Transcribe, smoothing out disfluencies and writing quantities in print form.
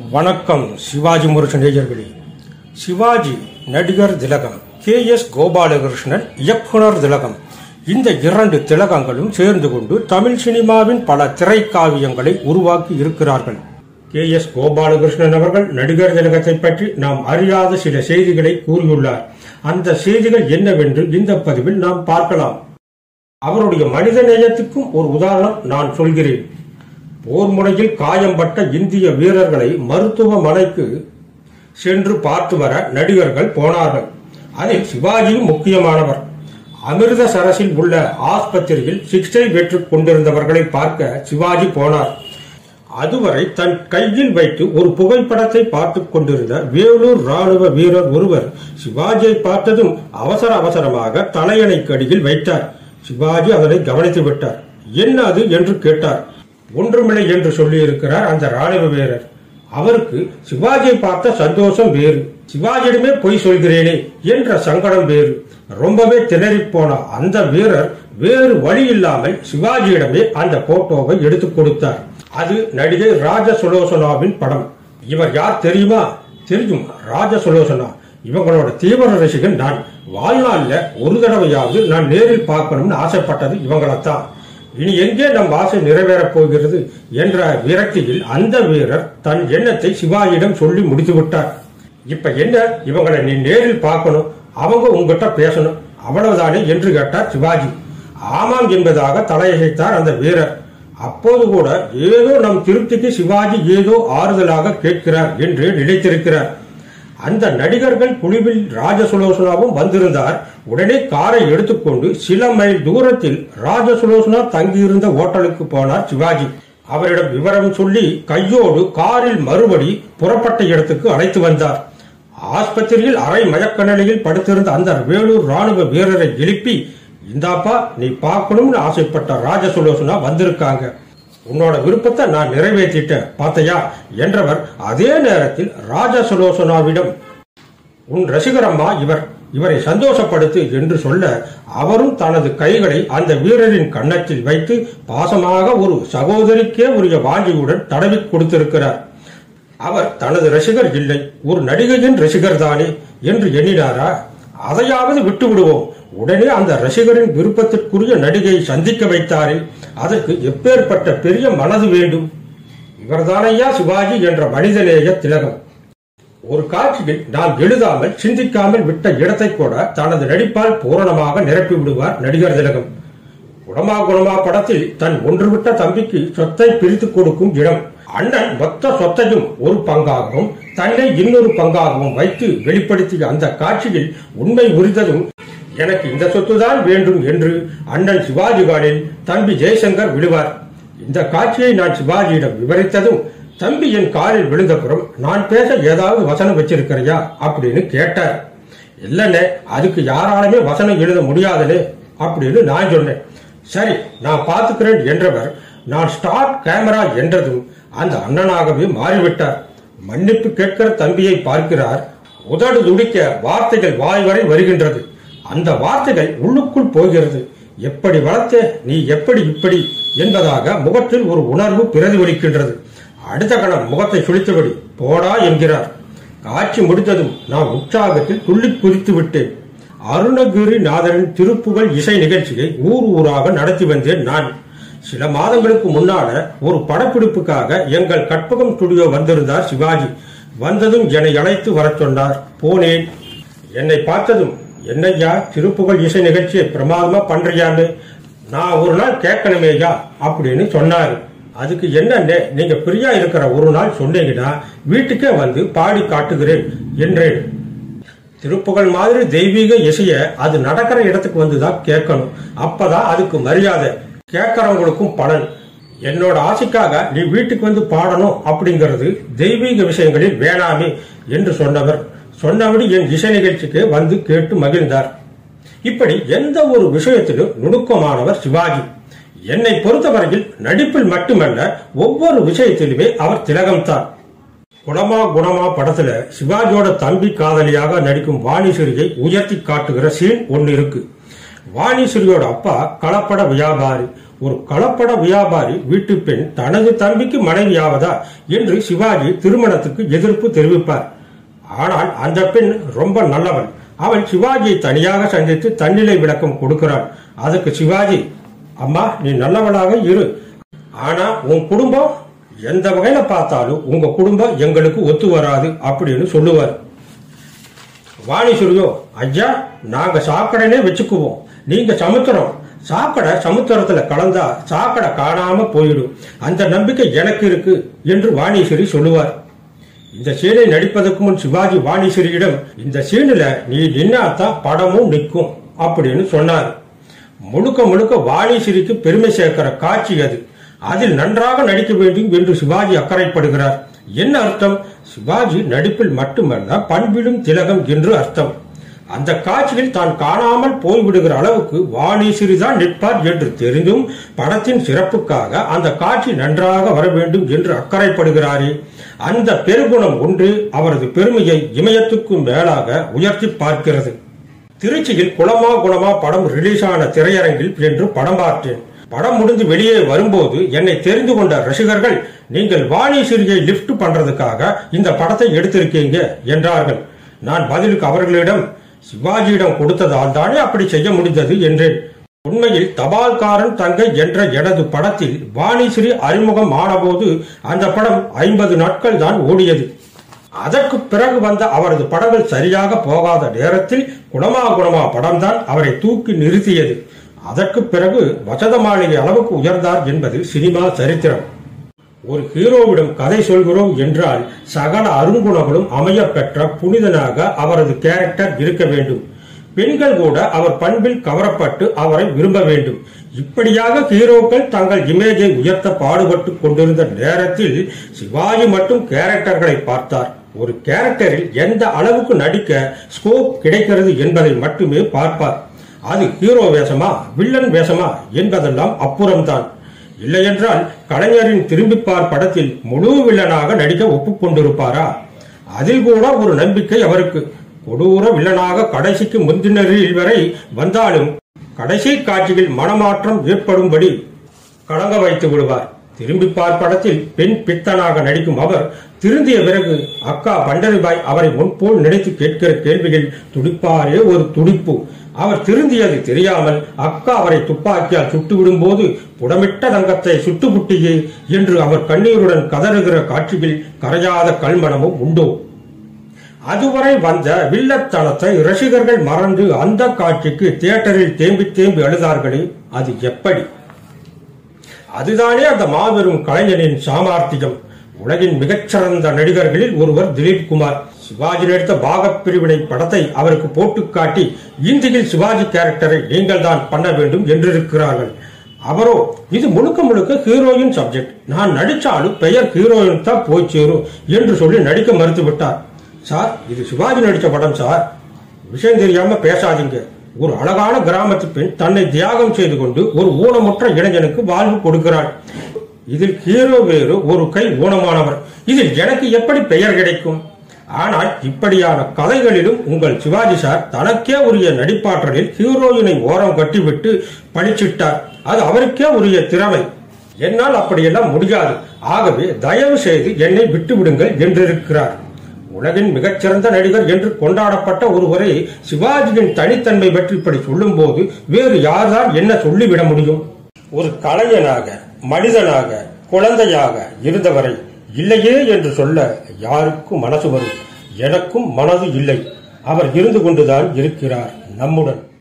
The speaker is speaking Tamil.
வணக்கம் சிவாஜி முரசு நேயர்களே. சிவாஜி நடிகர் திலகம், K.s.கோபாலகிருஷ்ணன் இயக்குனர் திலகம். இந்த இரண்டு திலகங்களும் சேர்ந்து கொண்டு தமிழ் சினிமாவின் பல திரைக்காவியங்களை உருவாக்கி இருக்கிறார்கள். K.s.கோபாலகிருஷ்ணன் அவர்கள் நடிகர் திலகத்தை பற்றி நாம் அறியாத சில செய்திகளை கூறியுள்ளார். அந்த செய்திகள் என்னவென்று இந்த பதிவில் நாம் பார்க்கலாம். அவருடைய மனித நேயத்துக்கும் ஒரு உதாரணம் நான் சொல்கிறேன். போர் முனையில் காயம்பட்ட இந்திய வீரர்களை மருத்துவமனைக்கு சென்று பார்த்து வர நடிகர்கள் போனார்கள். அதில் சிவாஜியும் முக்கியமானவர். அமிர்தசரஸில் உள்ள ஆஸ்பத்திரியில் சிகிச்சை பெற்றுக் கொண்டிருந்தவர்களை பார்க்க சிவாஜி போனார். அதுவரை தன் கையில் வைத்து ஒரு புகைப்படத்தை பார்த்துக் கொண்டிருந்த வேலூர் ராணுவ வீரர் ஒருவர் சிவாஜியை பார்த்ததும் அவசரமாக தலையணைக்கு அடியில் வைத்தார். சிவாஜி அதனை கவனித்து விட்டார். என்ன அது என்று கேட்டார். ஒன்றுமில்லை என்று சொல்லி இருக்கிறார் அந்த ராணுவ வீரர். அவருக்கு சிவாஜியை பார்த்த சந்தோஷம் வேறு, சிவாஜியிடமே பொய் சொல்கிறேனே என்ற சங்கடம் வேறு. ரொம்பவே திணறி போன அந்த வீரர் வேறு வழி இல்லாமல் சிவாஜியிடமே அந்த போட்டோவை எடுத்துக் கொடுத்தார். அது நடிகை ராஜசுலோசனாவின் படம். இவர் யார் தெரியுமா? தெரியும், ராஜசுலோசனா. இவங்களோட தீவிர ரசிகன் நான். வாழ்நாள்ல ஒரு தடவையாவது நான் நேரில் பார்க்கணும்னு ஆசைப்பட்டது இவங்களைத்தான். இனி எங்கே நம் ஆசை நிறைவேறப் போகிறது என்ற விரக்தியில் அந்த வீரர் தன் எண்ணத்தை சிவாஜியிடம் சொல்லி முடித்து விட்டார். இப்ப என்ன, இவங்களை நீ நேரில் பார்க்கணும், அவங்க உங்ககிட்ட பேசணும், அவ்வளவுதானே என்று கேட்டார் சிவாஜி. ஆமாம் என்பதாக தலையசைத்தார் அந்த வீரர். அப்போது கூட ஏதோ நம் திருப்திக்கு சிவாஜி ஏதோ ஆறுதலாக கேட்கிறார் என்று நினைத்திருக்கிறார். அந்த நடிகர்கள் குழுவில் ராஜசுலோசனாவும் வந்திருந்தார். உடனே காரை எடுத்துக்கொண்டு சில மைல் தூரத்தில் ராஜசுலோசனா தங்கியிருந்த ஓட்டலுக்கு போனார் சிவாஜி. அவரிடம் விவரம் சொல்லி கையோடு காரில் மறுபடி புறப்பட்ட இடத்துக்கு அழைத்து வந்தார். ஆஸ்பத்திரியில் அரை மயக்க நிலையில் படுத்திருந்த அந்த வேலூர் ராணுவ வீரரை எழுப்பி, இந்தாப்பா, நீ பார்க்கணும்னு ஆசைப்பட்ட ராஜசுலோசனா வந்திருக்காங்க, உன்னோட விருப்பத்தை நான் நிறைவேற்றிட்டேன் பார்த்தையா என்றவர் அதே நேரத்தில் ராஜசுலோசனாவிடம், உன் ரசிகரம்மா இவரை சந்தோஷப்படுத்து என்று சொல்ல, அவரும் தனது கைகளை அந்த வீரரின் கன்னத்தில் வைத்து பாசமாக ஒரு சகோதரிக்கே உரிய வாஞ்சியுடன் தடவி கொடுத்திருக்கிறார். அவர் தனது ரசிகர் இல்லை, ஒரு நடிகையின் ரசிகர் தானே என்று எண்ணினாரா? அதையாவது விட்டு விடுவோம். உடனே அந்த ரசிகரின் விருப்பத்திற்குரிய நடிகையை சந்திக்க வைத்தாரே, அதற்கு எப்பேற்பட்ட பெரிய மனது வேண்டும். இவர்தானையா சிவாஜி என்ற மனிதநேய திலகம். ஒரு காட்சியில் நாம் எழுதாமல் சிந்திக்காமல் விட்ட இடத்தை கூட தனது நடிப்பால் பூரணமாக நிரப்பி விடுவார் நடிகர் திலகம். குணமா படத்தில் தன் ஒன்றுவிட்ட தம்பிக்கு சொத்தை பிரித்து கொடுக்கும் இடம். அண்ணன் மொத்த சொத்தையும் ஒரு பங்காகவும் தன்னை இன்னொரு பங்காகவும் வைத்து வெளிப்படுத்திய அந்த காட்சியில் உண்மை உரித்ததும், எனக்கு இந்த சொத்துதான் வேண்டும் என்று அண்ணன் சிவாஜிகானில் தம்பி ஜெய்சங்கர் விடுவார். இந்த காட்சியை நான் சிவாஜியிடம் விவரித்ததும், தம்பி என் காலில் விழுந்தப்புறம், நான் பேச ஏதாவது வசனம் வச்சிருக்கிறையா அப்படின்னு கேட்டார். இல்லனே, அதுக்கு யாராலுமே வசனம் எழுத முடியாதுனே அப்படின்னு நான் சொன்னேன். சரி, நான் பார்த்துக்கிறேன் என்றவர் நான் ஸ்டார்ட் கேமரா என்றதும் அந்த அண்ணனாகவே மாறிவிட்டார். மன்னிப்பு கேட்கிற தம்பியை பார்க்கிறார். உதடு துடிக்க வார்த்தைகள் வாய் வரை வருகின்றது. அந்த வார்த்தைகள் உள்ளுக்குள் போகிறது. எப்படி வளர்த்தே நீ, எப்படி இப்படி என்பதாக முகத்தில் ஒரு உணர்வு பிரதிபலிக்கின்றது. அடுத்த கணம் முகத்தை சுழித்தபடி போடா என்கிறார். காட்சி முடித்ததும் நான் உற்சாகத்தில் துள்ளி குதித்து விட்டேன். அருணகிரிநாதரின் திருப்புகழ் இசை நிகழ்ச்சியை ஊராக நடத்தி வந்தேன் நான். சில மாதங்களுக்கு முன்னால ஒரு படப்பிடிப்புக்காக எங்கள் கற்பகம் ஸ்டுடியோ வந்திருந்தார் சிவாஜி. வந்ததும் என்னை அழைத்து வர சொன்னார். போனேன். என்னை பார்த்ததும், என்னையா திருப்புகழ் இசை நிகழ்ச்சியை பிரமாதமா பண்றியான்னு நான் ஒரு நாள் கேட்கணுமேயா அப்படின்னு சொன்னாரு. அதுக்கு என்னன்னே, நீங்க பிரியா இருக்கிற ஒரு நாள் சொன்னீங்கன்னா வீட்டுக்கே வந்து பாடி காட்டுகிறேன் என்றேன். திருப்புகழ் மாதிரி தெய்வீக இசைய அது நடக்கிற இடத்துக்கு வந்துதான் கேட்கணும், அப்பதான் அதுக்கு மரியாதை, கேட்கறவங்களுக்கும் பலன். என்னோட ஆசைக்காக நீ வீட்டுக்கு வந்து பாடணும் அப்படிங்கிறது தெய்வீக விஷயங்களில் வேணாமே என்று சொன்னபடி என் இசை நிகழ்ச்சிக்கு வந்து கேட்டு மகிழ்ந்தார். இப்படி எந்த ஒரு விஷயத்திலும் நுணுக்கமானவர் சிவாஜி. என்னை பொறுத்தவரையில் நடிப்பில் மட்டுமல்ல, ஒவ்வொரு விஷயத்திலுமே அவர் திலகம்தான். குணமா படத்துல சிவாஜியோட தம்பி காதலியாக நடிக்கும் வாணிஸ்வரியை உயர்த்தி காட்டுகிற சீன் ஒன்னு இருக்கு. வாணிஸ்ரீயோட அப்பா கலப்பட வியாபாரி. ஒரு கலப்பட வியாபாரி வீட்டு பெண் தனது தம்பிக்கு மனைவியாவதா என்று சிவாஜி திருமணத்துக்கு எதிர்ப்பு தெரிவிப்பார். ஆனால் அந்த பெண் ரொம்ப நல்லவள். அவள் சிவாஜியை தனியாக சந்தித்து தன்னிலை விளக்கம் கொடுக்கிறாள். அதுக்கு சிவாஜி, அம்மா நீ நல்லவளாக இரு, ஆனா உன் குடும்பம் எந்த வகையில பார்த்தாலும் உங்க குடும்பம் எங்களுக்கு ஒத்து வராது அப்படின்னு சொல்லுவார். வாணிஸ்ரீயோ, ஐயா நாங்க சாக்கடைனே வச்சுக்குவோம், நீங்க சமுத்திரம், சாக்கடை சமுத்திரத்துல கலந்தா சாக்கடை காணாம போயிடும், அந்த நம்பிக்கை எனக்கு இருக்கு என்று வாணிஸ்ரீ சொல்லுவார். இந்த சீனை நடிப்பதற்கு முன் சிவாஜி வாணிஸ்ரீயிடம், இந்த சீனில நீ நின்னாதான் படமும் நிற்கும் அப்படின்னு சொன்னார். முழுக்க முழுக்க வாணிஸ்ரீக்கு பெருமை சேர்க்கிற காட்சி அது. அதில் நன்றாக நடிக்க வேண்டும் என்று சிவாஜி அக்கறைப்படுகிறார். என்ன அர்த்தம்? சிவாஜி நடிப்பில் மட்டுமல்ல பண்பிலும் திலகம் என்று அர்த்தம். அந்த காட்சியில் தான் காணாமல் போய்விடுகிற அளவுக்கு வாணிஸ்ரீ தான் நிற்பார் என்று தெரிந்தும் படத்தின் சிறப்புக்காக அந்த காட்சி நன்றாக வர வேண்டும் என்று அக்கறைப்படுகிறாரே, அந்த பெருகுணம் ஒன்று அவரது பெருமையை இமயத்துக்கும் மேலாக உயர்த்தி பார்க்கிறது. திருச்சியில் குளமா குணமா படம் ரிலீஸ் ஆன திரையரங்கில் என்று படம் பார்த்தேன். படம் முடிந்து வெளியே வரும்போது என்னை தெரிந்து கொண்ட ரசிகர்கள், நீங்கள் வாணிஸ்ரீயை லிப்ட் பண்றதுக்காக இந்த படத்தை எடுத்திருக்கீங்க என்றார்கள். நான் பதிலுக்கு அவர்களிடம், சிவாஜியிடம் கொடுத்ததால் தானே அப்படி செய்ய முடிந்தது என்றேன். உண்மையில் தபால்காரன் தங்கை என்ற எனது படத்தில் வாணிஸ்ரீ அறிமுகம் ஆனபோது அந்த படம் 50 நாட்கள் தான் ஓடியது. அதற்கு பிறகு வந்த அவரது படங்கள் சரியாக போகாத நேரத்தில் குணமா குணமா படம்தான் அவரை தூக்கி நிறுத்தியது. அதற்கு பிறகு வசத மாளிகை அளவுக்கு உயர்ந்தார் என்பது சினிமா சரித்திரம். ஒரு ஹீரோவிடம் கதை சொல்கிறோம் என்றால் சகல அருங்குணங்களும் அமைய பெற்ற புனிதனாக அவரது கேரக்டர் இருக்க வேண்டும். பெண்கள் கூட அவர் பண்பில் கவரப்பட்டு அவரை விரும்ப வேண்டும். இப்படியாக ஹீரோக்கள் தங்கள் இமேஜை உயர்த்த பாடுபட்டு கொண்டிருந்த நேரத்தில் சிவாஜி மட்டும் கேரக்டர்களை பார்த்தார். ஒரு கேரக்டரில் எந்த அளவுக்கு நடிக்க ஸ்கோப் கிடைக்கிறது என்பதை மட்டுமே பார்ப்பார். அது ஹீரோ வேஷமா வில்லன் வேஷமா என்பதெல்லாம் அப்புறம்தான். இல்லையென்றால் கலைஞரின் திரும்பிப்பார் படத்தில் முழு வில்லனாக நடிக்க ஒப்புக்கொண்டிருப்பாரா? அதில் கூட ஒரு நம்பிக்கை அவருக்கு. கொடூர வில்லனாக கடைசிக்கு முந்தினரில் வரை வந்தாலும் கடைசி காட்சியில் மனமாற்றம் ஏற்படும்படி கலங்க வைத்து விடுவார். திரும்பிப்பார் படத்தில் பெண் பித்தனாக நடிக்கும் அவர் திருந்திய பிறகு அக்கா பண்டரிபாய் அவரை முன்போல் நினைத்து கேட்கிற கேள்விகள் துடிப்பாரே ஒரு துடிப்பு. அவர் திருந்தியது தெரியாமல் அக்கா அவரை துப்பாக்கியால் சுட்டுவிடும் போது புடமிட்ட தங்கத்தை சுட்டுப்புட்டியே என்று அவர் கண்ணீருடன் கதறுகிற காட்சியில் கரையாத கல்மணமும் உண்டோ? அதுவரை வந்த வில்லத்தனத்தை ரசிகர்கள் மறந்து அந்த காட்சிக்கு தியேட்டரில் தேம்பி தேம்பி அழுதார்களே, அது எப்படி? அதுதானே அந்த மாபெரும் கலைஞனின் சாமர்த்தியம். உலகின் மிகச்சிறந்த நடிகர்களில் ஒருவர் திலீப் குமார். சிவாஜி நடித்த பாகப்பிரிவினை படத்தை அவருக்கு போட்டு காட்டி இந்தியில் சிவாஜி கேரக்டரை நீங்கள் தான் பண்ண வேண்டும் என்றிருக்கிறார்கள். அவரோ, இது முழுக்க முழுக்க ஹீரோயின் சப்ஜெக்ட், நான் நடிச்சாலும் பெயர் ஹீரோயின் தான் போய் சேரும் என்று சொல்லி நடிக்க மறுத்து விட்டார். சார், இது சிவாஜி நடிச்ச படம் சார், விஷயம் தெரியாம பேசாதீங்க. ஒரு அழகான கிராமத்து பெண் தன்னை தியாகம் செய்து கொண்டு ஒரு ஊனமுற்ற இளைஞனுக்கு வாழ்வு கொடுக்கிறாள். இதில் ஹீரோ வேறு, ஒரு கை ஊனமானவர். இதில் எனக்கு எப்படி பெயர் கிடைக்கும்? ஆனால் இப்படியான கதைகளிலும் உங்கள் சிவாஜி சார் தனக்கே உரிய நடிப்பாற்றலில் ஹீரோயினை ஓரம் கட்டிவிட்டு பணிச்சிட்டார். அது அவருக்கே உரிய திறமை. என்னால் அப்படியெல்லாம் முடியாது, ஆகவே தயவு செய்து என்னை விட்டுவிடுங்கள் என்றிருக்கிறார். உலகின் மிகச்சிறந்த நடிகர் என்று கொண்டாடப்பட்ட ஒருவரை சிவாஜியின் தனித்தன்மை பற்றி இப்படி சொல்லும் போது வேறு யார்தான் என்ன சொல்லிவிட முடியும்? ஒரு கலைஞனாக, மனிதனாக, குழந்தையாக இருந்தவரை இல்லையே என்று சொல்ல யாருக்கும் மனசு வரும். எனக்கும் மனது இல்லை. அவர் இருந்து கொண்டுதான் இருக்கிறார் நம்முடன்.